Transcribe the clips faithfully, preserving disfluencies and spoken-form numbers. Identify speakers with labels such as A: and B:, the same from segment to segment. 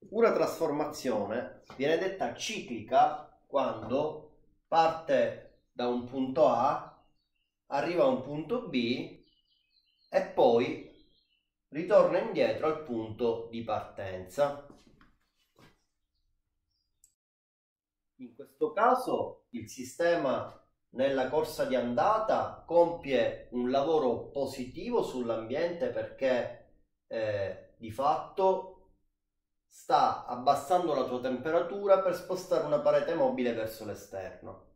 A: Una trasformazione viene detta ciclica quando parte da un punto A, arriva a un punto B e poi ritorna indietro al punto di partenza. In questo caso il sistema nella corsa di andata compie un lavoro positivo sull'ambiente perché eh, di fatto sta abbassando la tua temperatura per spostare una parete mobile verso l'esterno.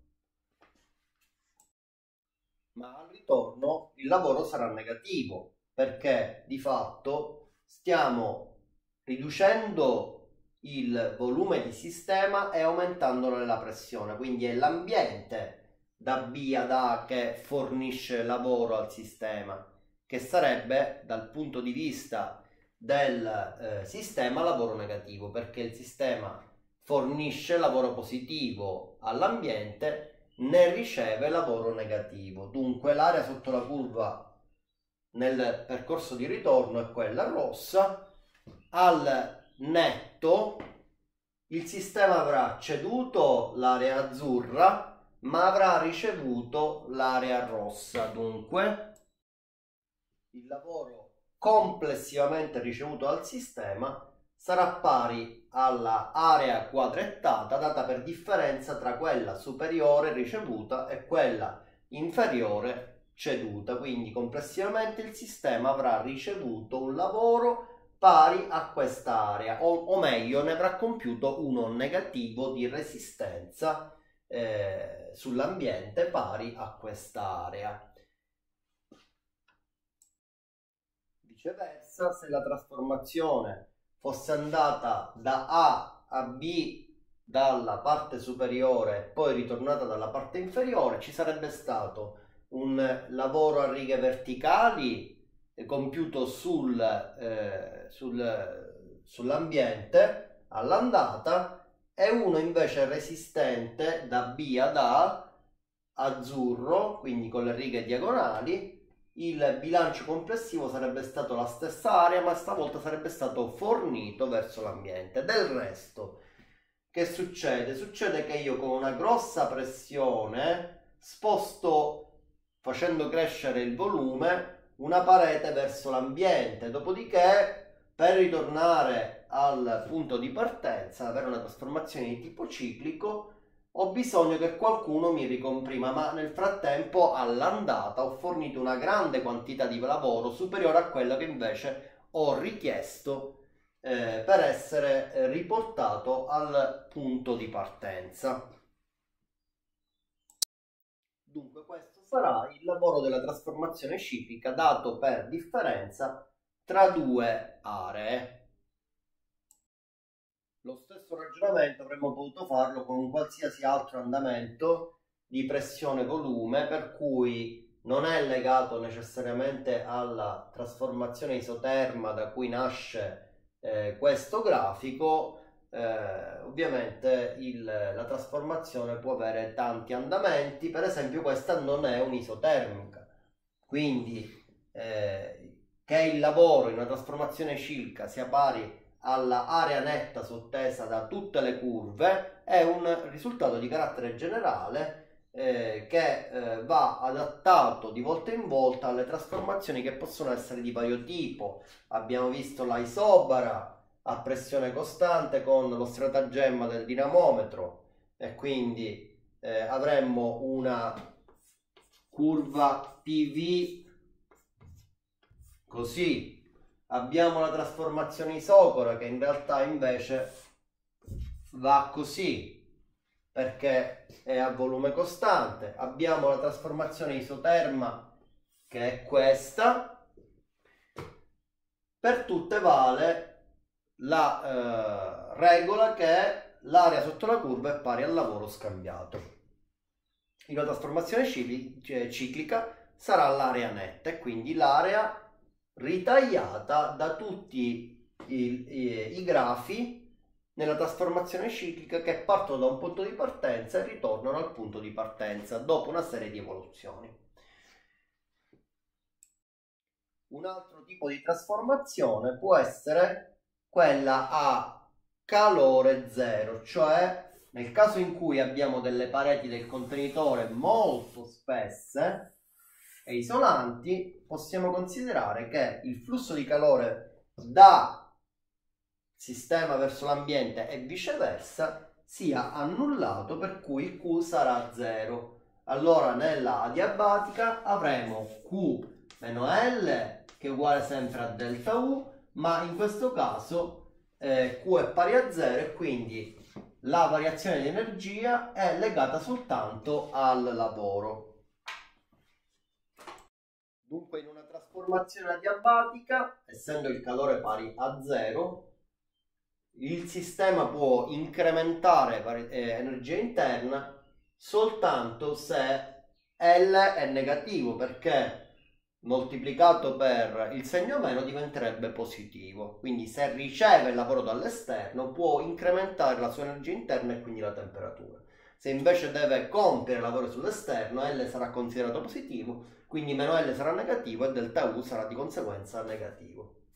A: Ma al ritorno il lavoro sarà negativo perché di fatto stiamo riducendo il volume di sistema e aumentandone la pressione, quindi è l'ambiente da B ad A che fornisce lavoro al sistema, che sarebbe dal punto di vista del eh, sistema lavoro negativo, perché il sistema fornisce lavoro positivo all'ambiente, ne riceve lavoro negativo. Dunque l'area sotto la curva nel percorso di ritorno è quella rossa. Al netto il sistema avrà ceduto l'area azzurra ma avrà ricevuto l'area rossa. Dunque il lavoro complessivamente ricevuto dal sistema sarà pari alla area quadrettata data per differenza tra quella superiore ricevuta e quella inferiore ceduta. Quindi complessivamente il sistema avrà ricevuto un lavoro pari a questa area, o, o meglio ne avrà compiuto uno negativo di resistenza eh, sull'ambiente pari a questa area. Viceversa, se la trasformazione fosse andata da A a B dalla parte superiore e poi ritornata dalla parte inferiore, ci sarebbe stato un lavoro a righe verticali compiuto sul, eh, sul, sull'ambiente all'andata e uno invece resistente da B ad A azzurro, quindi con le righe diagonali. Il bilancio complessivo sarebbe stato la stessa area, ma stavolta sarebbe stato fornito verso l'ambiente. Del resto, che succede? Succede che io con una grossa pressione sposto, facendo crescere il volume, una parete verso l'ambiente, dopodiché per ritornare al punto di partenza, avere una trasformazione di tipo ciclico, ho bisogno che qualcuno mi ricomprima, ma nel frattempo all'andata ho fornito una grande quantità di lavoro superiore a quella che invece ho richiesto eh, per essere eh, riportato al punto di partenza. Dunque questo sarà il lavoro della trasformazione ciclica dato per differenza tra due aree. Lo stesso ragionamento avremmo potuto farlo con un qualsiasi altro andamento di pressione-volume, per cui non è legato necessariamente alla trasformazione isoterma da cui nasce eh, questo grafico. Eh, ovviamente il, la trasformazione può avere tanti andamenti, per esempio questa non è un'isotermica, quindi eh, che il lavoro in una trasformazione ciclica sia pari alla area netta sottesa da tutte le curve è un risultato di carattere generale eh, che eh, va adattato di volta in volta alle trasformazioni che possono essere di vario tipo. Abbiamo visto la isobara a pressione costante con lo stratagemma del dinamometro e quindi eh, avremmo una curva P V così. Abbiamo la trasformazione isocora che in realtà invece va così perché è a volume costante. Abbiamo la trasformazione isoterma che è questa. Per tutte vale la eh, regola che l'area sotto la curva è pari al lavoro scambiato. In una trasformazione ciclica sarà l'area netta e quindi l'area ritagliata da tutti i, i, i grafi nella trasformazione ciclica che partono da un punto di partenza e ritornano al punto di partenza dopo una serie di evoluzioni. Un altro tipo di trasformazione può essere quella a calore zero, cioè nel caso in cui abbiamo delle pareti del contenitore molto spesse e isolanti, possiamo considerare che il flusso di calore da sistema verso l'ambiente e viceversa sia annullato, per cui il Q sarà zero. Allora nella adiabatica avremo Q meno L che è uguale sempre a delta U, ma in questo caso eh, Q è pari a zero e quindi la variazione di energia è legata soltanto al lavoro. Dunque in una trasformazione adiabatica, essendo il calore pari a zero, il sistema può incrementare eh, energia interna soltanto se L è negativo, perché moltiplicato per il segno meno diventerebbe positivo. Quindi se riceve il lavoro dall'esterno può incrementare la sua energia interna e quindi la temperatura. Se invece deve compiere lavoro sull'esterno, L sarà considerato positivo, quindi meno L sarà negativo e delta U sarà di conseguenza negativo.